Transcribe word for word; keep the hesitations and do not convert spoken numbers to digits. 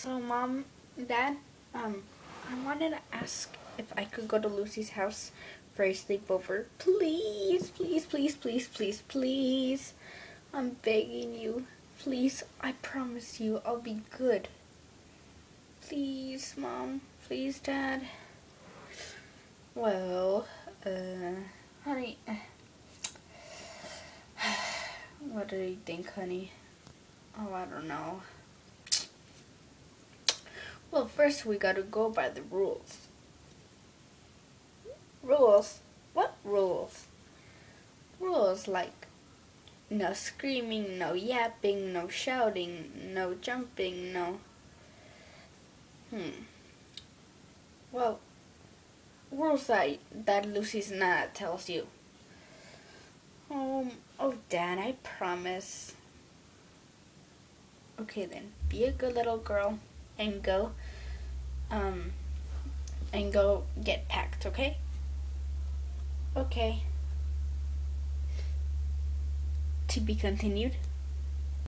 So, Mom, Dad, um, I wanted to ask if I could go to Lucy's house for a sleepover. Please, please, please, please, please, please. I'm begging you. Please, I promise you I'll be good. Please, Mom. Please, Dad. Well, uh, honey. What do you think, honey? Oh, I don't know. Well, first we gotta go by the rules. Rules? What rules? Rules like no screaming, no yapping, no shouting, no jumping, no... Hmm. Well, rules that, that Lucy's Nana tells you. Oh, oh, Dad, I promise. Okay then, be a good little girl and go, um, and go get packed, okay? Okay. To be continued.